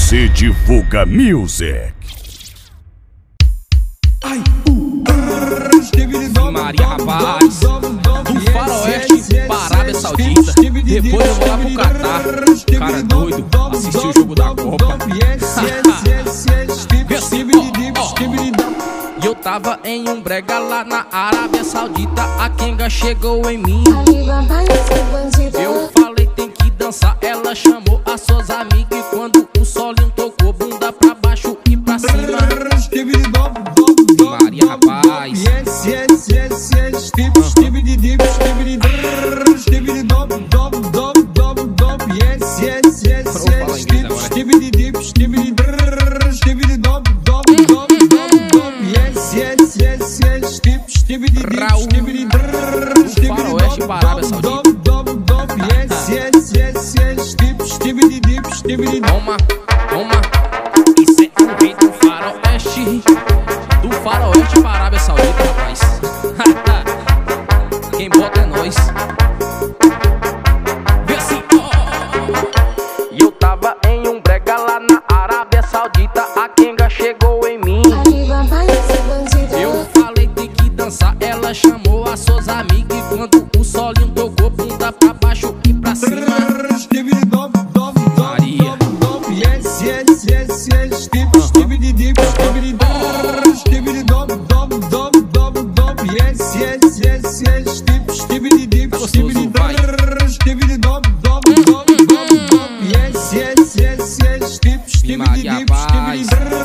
FC Divulga Music. Maria, rapaz, do Faroeste para Arábia Saudita. Depois eu vou lá pro Catar. Cara doido, assistir o jogo da Copa. E eu tava em um brega lá na Arábia Saudita. A Kenga chegou em mim. Eu falei tem que dançar. Ela chamou as suas amigas. E quando o solinho tocou, bunda pra baixo e pra cima. Maria, rapaz, Raul, do Faroeste para Arábia Saudita. Toma, toma, isso é o rei do Faroeste. Do Faroeste para Arábia Saudita, rapaz. Quem bota é nós. Vê assim, E eu tava em um brega lá na Arábia Saudita. A Kenga chegou em mim. Eu falei tem que dançar. Ela chamou as suas amigas. E quando o solinho tocou, bunda pra baixo e pra cima. Maria, gostoso, vai. Maria, rapaz,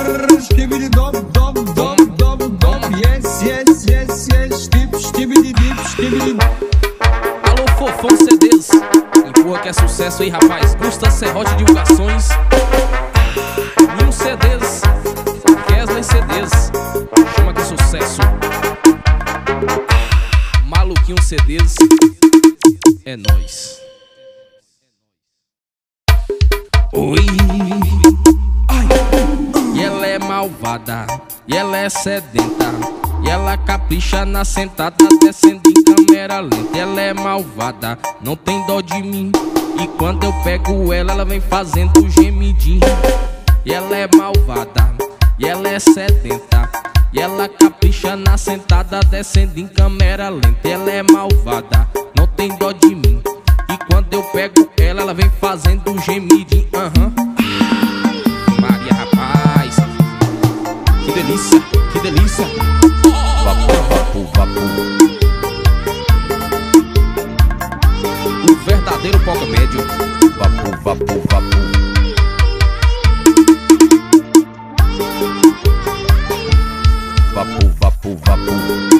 alô, Fofão CDs, empurra que é sucesso aí, rapaz. Gusta Serrote Divulgações, Nil CDs, Kesley CDs, chama que é sucesso. Maluquinho CDs, é nóis. Oi, e ela é malvada, e ela é sedenta, e ela capricha na sentada, descendo em câmera lenta. Ela é malvada, não tem dó de mim, e quando eu pego ela, ela vem fazendo gemidinho. E ela é malvada, e ela é sedenta, e ela capricha na sentada, descendo em câmera lenta. Ela é malvada, não tem dó de mim, e quando eu pego ela, ela vem fazendo gemidinho. Maria, rapaz, que delícia, que delícia. Vapo, vapo. O verdadeiro palco médio. Vapo, vapo, vapo. Vapo, vapo, vapo.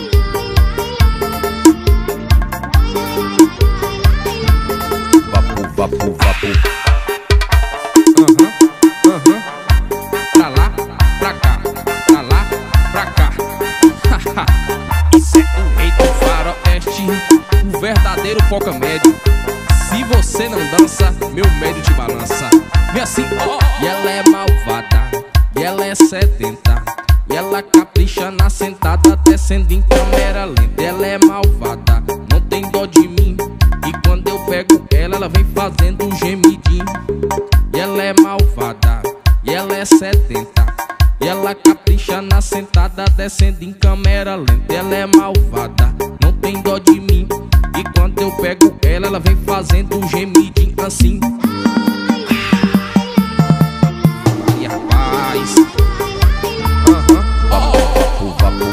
Vapo, vapo, vapo. Pra lá, pra cá, pra lá, pra cá. Isso é o rei do Faroeste, o verdadeiro palco médio. Se você não dança, meu médio te balança. Vem assim, E ela é malvada, e ela é sedenta, e ela capricha na sentada, descendo em câmera lenta. Ela é malvada, não tem dó de mim, e quando eu pego ela, ela vem fazendo um gemidinho. E ela é malvada, e ela é sedenta, e ela capricha na sentada, descendo em câmera lenta. Ela é malvada, não tem dó de mim, e quando eu pego ela, ela vem fazendo um gemidinho assim. Maria, rapaz, Vapo, vapo.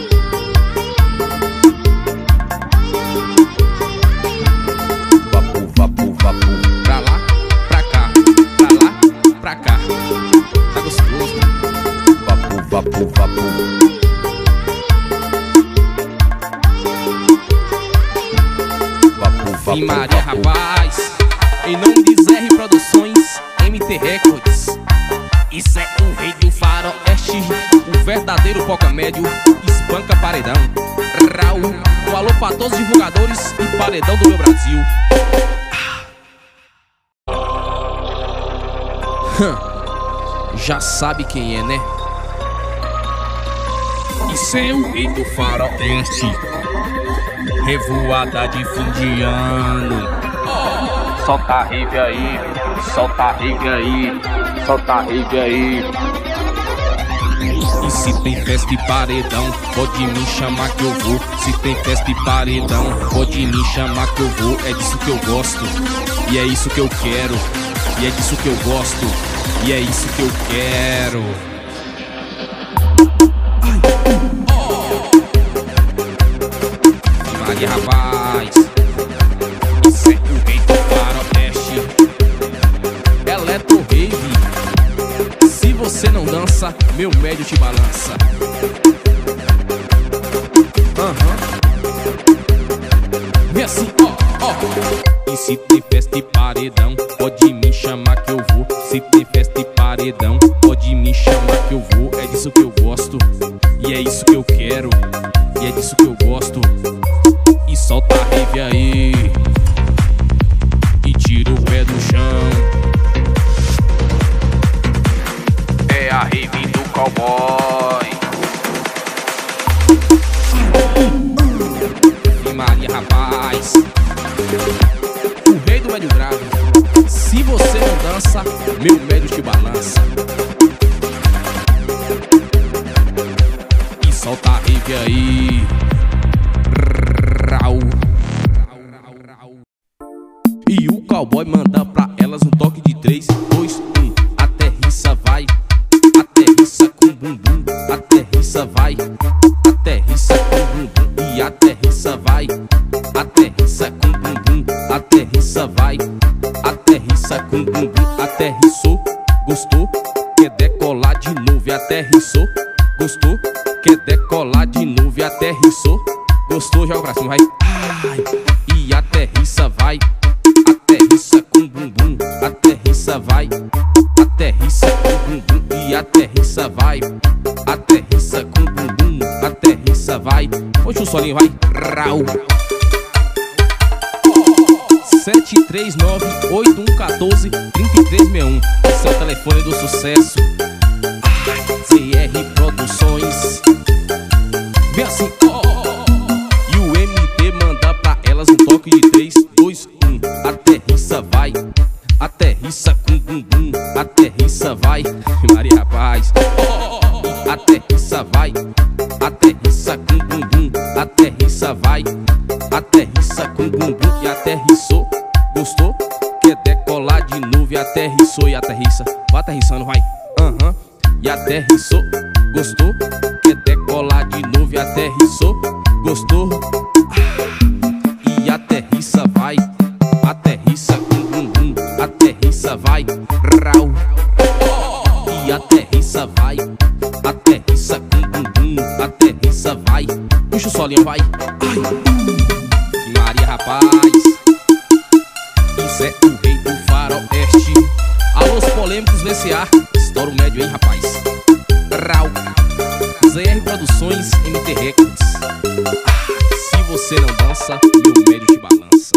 Vapo, vapo, vapo. pra lá, pra cá, pra lá, pra cá. Tá gostoso. Vapo, vapo, vapo. Vapo, vapo, E Maria, vapo. rapaz, em nome de Zé Produções, MT Records. Isso é o rei do Faroeste, o verdadeiro palco médio, espanca paredão. Raul, um alô pra todos os divulgadores e paredão do meu Brasil. Já sabe quem é, né? Isso é o rei do Faroeste, revoada de fim de ano. Solta a rave aí. solta a rave aí, solta a rave aí. E se tem festa e paredão, pode me chamar que eu vou. Se tem festa e paredão, pode me chamar que eu vou. É disso que eu gosto, e é isso que eu quero. E é disso que eu gosto, e é isso que eu quero. Maria, rapaz, isso é o rei do faroeste. Eletro Rave. Se você não dança, meu médio te balança. Vem assim, ó. E se tem festa e paredão, pode me chamar que eu vou. Se tem festa e paredão, pode me chamar que eu vou. É disso que eu gosto, e é isso que eu quero. E é disso que eu gosto. E solta a rave aí, e tira o pé do chão. É a rave do cowboy. E Maria, rapaz, o rei do médio grave. Se você não dança, meu médio te balança. E solta a rave aí. E o cowboy manda pra elas um toque de 3, 2, 1. Aterrissa, vai. Aterrissa com bumbum. Aterrissa, vai. Aterrissa com bumbum. E aterrissa, vai. Aterrissa com bumbum. Aterrissa, vai. Aterrissa com bumbum. Aterrissou, gostou, quer decolar de novo. E aterrissou, gostou, quer decolar de novo. E aterrissou, gostou, joga pra cima, vai. Ai, e aterrissa, vai. Aterrissa com bumbum. Aterrissa, vai. Aterrissa com bumbum. E aterrissa, vai. Aterrissa com bumbum. Aterrissa, vai. Puxa o solinho, vai. Rau. 739-8114-3361. Esse é o telefone do sucesso. CR Produções. Vem assim, ó. E o MT manda pra elas um toque de 3, 2, 1. Aterrissa, vai. Aterrissa com bumbum. Aterrissa, vai. Maria, rapaz. E aterrissa, vai. Aterrissa com bumbum. Aterrissa, vai. Aterrissa com bumbum. E aterrissou, gostou, quer decolar de novo. E aterrissou e aterrissa. Vai aterrissando, vai. E aterrissou, gostou, quer decolar de novo. E aterrissou, gostou. E aterrissa, vai. Aterrissa com bumbum. Aterrissa, vai. Rau. E aterrissa, vai. Aterrissa com bumbum. Aterrissa, vai. Puxa o solinho, vai. Ai. Maria, rapaz, isso é o rei do faroeste. Alôs polêmicos VCA, estoura o médio, hein, rapaz. Rau. ZR Produções, MT Records. Se você não dança, meu médio te balança.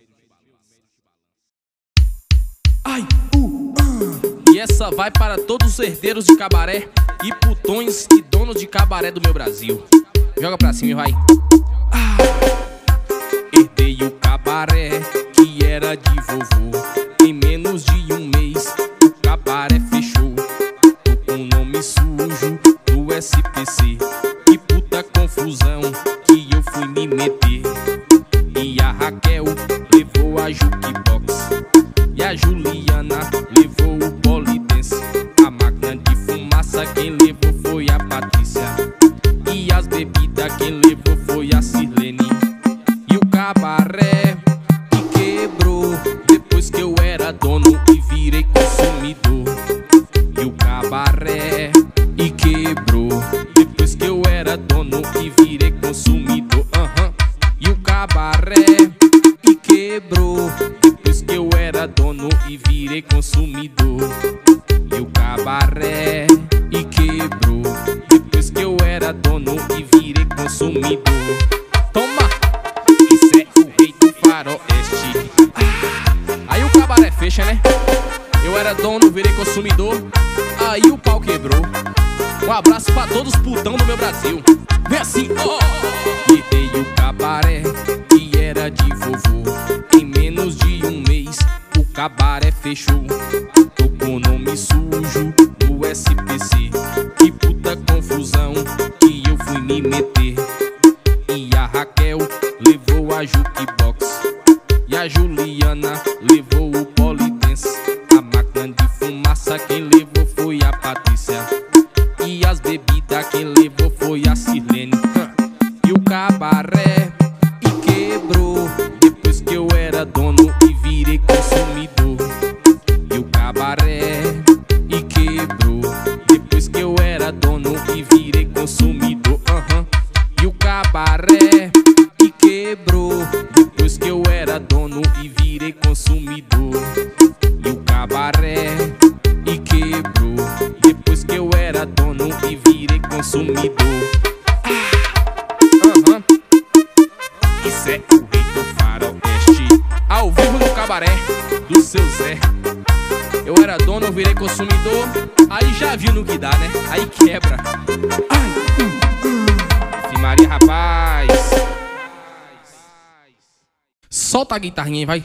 Ai, E essa vai para todos os herdeiros de cabaré e putões e donos de cabaré do meu Brasil. Joga pra cima e vai. Herdei o cabaré que era de vovô. Em menos de um mês o cabaré fechou. Tô com o nome sujo do SPC. Que puta confusão que eu fui me meter. E a Raquel levou a jukebox. E a Juliana levou o polidense. A máquina de fumaça quem levou foi a Patrícia. E as bebidas quem levou foi a Sirlene. E o cabaré que quebrou depois que eu era dono e virei consumidor. E o cabaré e quebrou depois que eu era dono e virei consumidor. E o cabaré e quebrou depois que eu era dono e virei consumidor. E o cabaré e quebrou depois que eu era dono e virei consumidor. Toma! Isso é o rei do faroeste. Aí o cabaré fecha, né? Eu era dono, virei consumidor. Aí o pau quebrou. Um abraço pra todos os putão do meu Brasil. Vem assim, ó. Herdei o cabaré que era de vovô. Em menos de um mês o cabaré fechou. Tô com nome sujo no SPC. Que puta confusão que eu fui me meter. E a Raquel levou a jukebox, e a Juliana levou o polidense. A máquina de fumaça quem levou foi a Patrícia, e as bebidas quem levou foi a Sirlene. E o cabaré e quebrou depois que eu era dono e virei consumidor. E o cabaré e quebrou depois que eu era dono e virei consumidor. E o cabaré e quebrou depois que eu era dono e virei consumidor. E o cabaré e quebrou depois que eu era dono e virei consumidor. Isso é o rei do faroeste, ao vivo no cabaré do seu Zé. Eu era dono, eu virei consumidor. Aí já viu no que dá, né? Aí quebra. Maria, rapaz. Solta a guitarrinha aí, vai.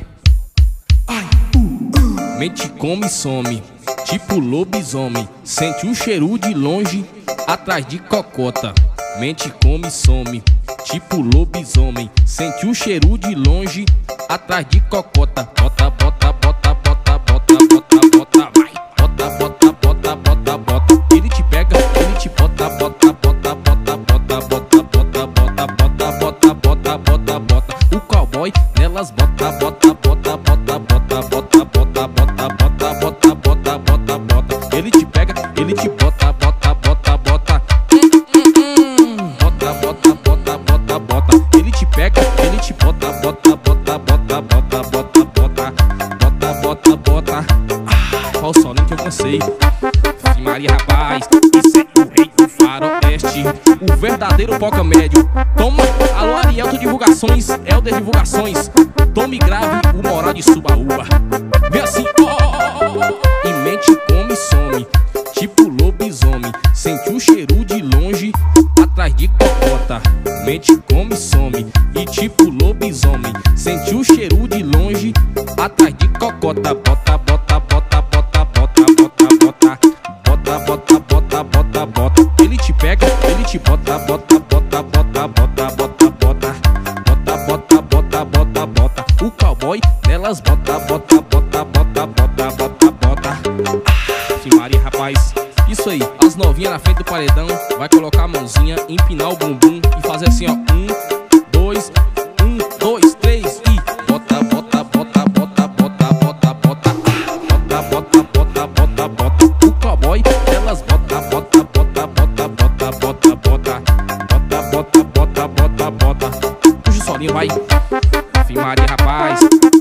Mente come e some, tipo lobisomem. Sente o cheiro de longe, atrás de cocota. Mente come e some, tipo lobisomem. Sente o cheiro de longe, atrás de cocota. Bota, bota, bota, bota, bota, bota, bota, vai. Bota, bota, bota, bota, bota. Ele te pega, ele te bota, bota, bota, bota, bota, bota, bota, bota, bota, bota, bota, bota. O cowboy nelas bota, bota, bota, bota, bota, bota, bota, bota, bota, bota, bota, bota, bota. Ele te pega, ele te bota, bota, bota, bota. Bota, bota, bota, bota, bota. Ele te pega, ele te bota, bota, bota, bota, bota, bota, bota, bota, bota, bota. Qual o solinho que eu cansei? Maria, rapaz, isso é o rei do faroeste, o verdadeiro Poca Médio. Toma, alô Arielto Divulgações, Helder Divulgações. Tome grave o moral de Subaúba. Vem assim, e mente come e some, tipo lobisomem. Sente o cheiro de longe, atrás de cocota. Mente come e some, e tipo lobisomem. Sente o cheiro de longe, atrás de cocota. Bota, bota, bota, bota, bota, bota, bota. Bota, bota, bota, bota, bota. Ele te pega, ele te bota, bota, bota, bota, bota, bota, bota. Bota, bota, bota, bota, bota. O cowboy nelas bota, bota, bota, bota, bota, bota, bota. Maria, rapaz, isso aí, as novinhas na frente do paredão. Vai colocar a mãozinha, empinar o bumbum e fazer assim, ó. 1, 2, 1, 2, 3 e bota, bota, bota, bota, bota, bota, bota. Bota, bota, bota, bota, bota. O cowboy elas bota, bota, bota, bota, bota, bota, bota. Bota, bota, bota, bota, bota. Puxa o solinho, vai. Maria, rapaz,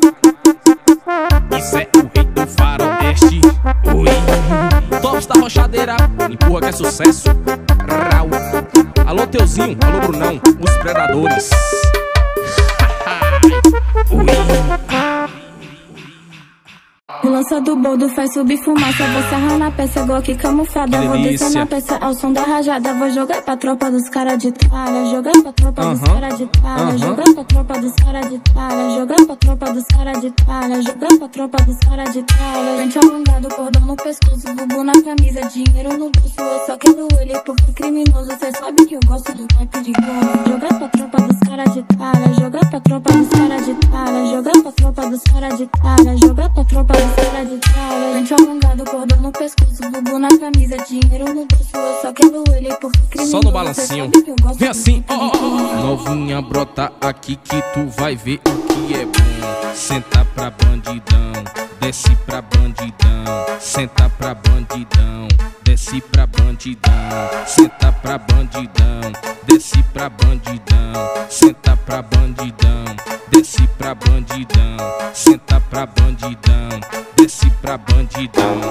isso é o rei do faroeste. Oi, tops da rochadeira, empurra que é sucesso. Rau. Alô Teuzinho, alô Brunão, os predadores. O lança do boldo faz subir fumaça. Vou sarrar na peça, Glock camuflada. Vou descer na peça ao som da rajada. Vou jogar pra tropa dos cara de tralha. Jogar pra tropa dos cara de tralha. Jogar pra tropa dos cara de tralha. Jogar pra tropa dos cara de tralha. Jogar pra tropa dos cara de tralha. Frente alongado, cordão no pescoço, bubu na camisa, dinheiro no bolso. Eu só quero ele porque criminoso. Cê sabe que eu gosto do pai perigoso. Jogar pra tropa dos cara de tralha. Jogar pra tropa dos cara de tralha. Jogar pra tropa dos cara de tralha. Jogar pra tropa dos cara de tralha. Frente alongado, cordão no pescoço, bubu na camisa, dinheiro no bolso. Eu só quero ele porque criminoso. Só no balancinho. Vem assim, novinha, brota aqui que tu vai ver o que é bom. Senta pra bandidão, desce pra bandidão. Senta pra bandidão, desce pra bandidão. Senta pra bandidão, desce pra bandidão. Senta pra bandidão, desce pra bandidão. Senta pra bandidão, desce pra bandidão.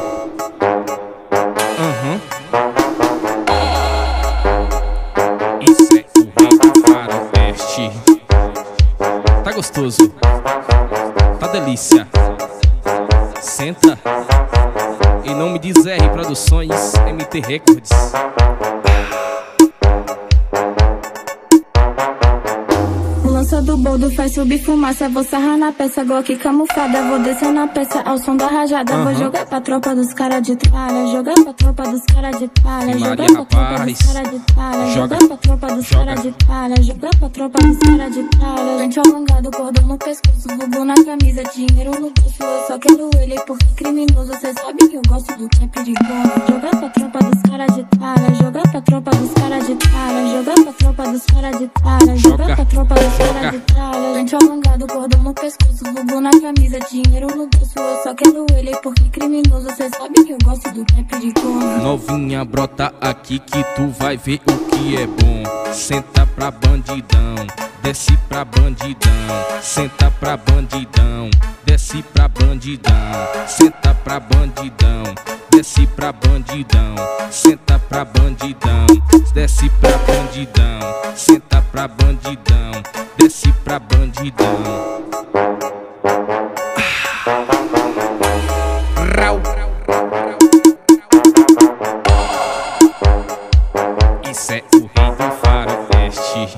Isso é o rei do faroeste. Tá gostoso, tá delícia. Senta. Em nome de ZR Produções, MT Records. O lança do boldo bordo faz subir fumaça. Vou sarrar na peça, Glock camuflada. Vou descer na peça ao som da rajada. Vou jogar pra tropa dos cara de tralha. Jogar pra tropa dos cara de tralha. Jogar pra tropa dos cara de tralha. Jogar pra tropa dos cara de tralha. Jogar pra tropa dos cara de tralha. Lente alongado, cordão no pescoço, bubu na camisa, dinheiro no bolso. Eu só quero ele porque criminoso. Cê sabe que eu gosto do que é perigoso. Jogar pra tropa dos cara de tralha. Jogar pra tropa dos cara de tralha. Jogar pra tropa dos cara de tralha. Jogar pra tropa dos cara de tralha. Lente alongado, cordão no pescoço, bubu na camisa, dinheiro no bolso. Eu só quero ele porque criminoso. Cê sabe que eu gosto do que é perigoso. Novinha, brota aqui que tu vai ver o que é bom. Senta pra bandidão, desce pra bandidão. Senta pra bandidão, desce pra bandidão. Senta pra bandidão, desce pra bandidão. Senta pra bandidão, desce pra bandidão. Senta pra bandidão, desce pra bandidão. Rau. Isso é o rei do faroeste.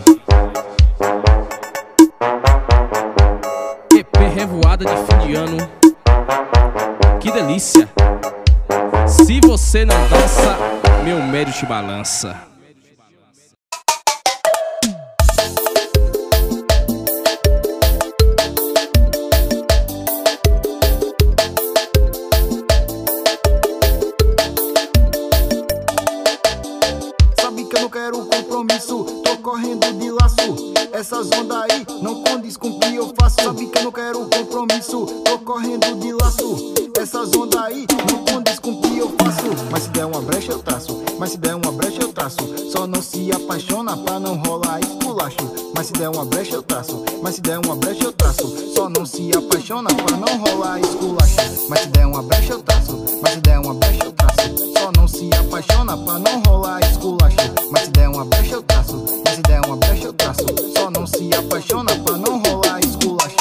EP revoada de fim de ano. Que delícia. Se você não dança, meu médio te balança. Sabe que eu não quero compromisso, tô correndo de laço. Essas ondas aí não condiz com o que eu faço. Sabe que eu não quero compromisso, tô correndo de laço. Essas ondas aí não condiz com o que eu faço. Mas se der uma brecha eu traço, mas se der uma brecha eu traço. Só não se apaixona pra não rolar esculacho. Mas se der uma brecha eu traço, mas se der uma brecha eu traço. Só não se apaixona pra não rolar esculacho. Mas se der uma brecha eu traço, mas se der uma brecha eu traço. Só não se apaixona pra não rolar esculacho. Mas se der uma brecha eu traço, mas se der uma brecha eu traço. Só não se apaixona pra não rolar esculacho.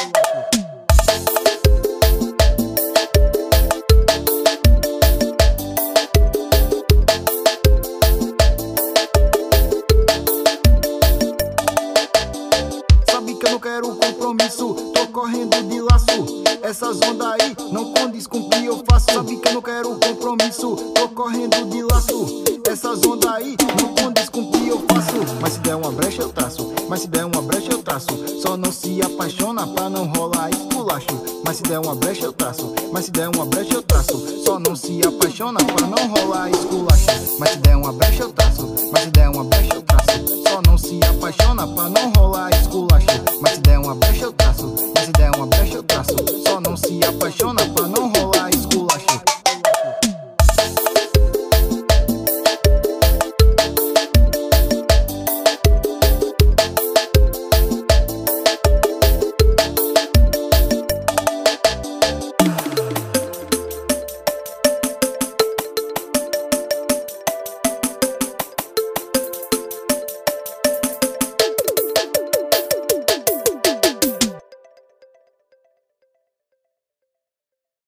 Sabe que eu não quero compromisso, tô correndo de laço. Essas ondas aí não condiz com o que eu faço. Sabe que eu não quero compromisso, tô correndo de laço. Essas ondas aí não condiz com o que eu faço. Mas se der uma brecha eu traço, mas se der uma brecha eu traço. Só não se apaixona pra não rolar esculacho. Mas se der uma brecha eu traço, mas se der uma brecha eu traço. Só não se apaixona pra não rolar esculacho. Mas se der uma brecha eu traço, mas se der uma brecha eu traço. Só não se apaixona pra não rolar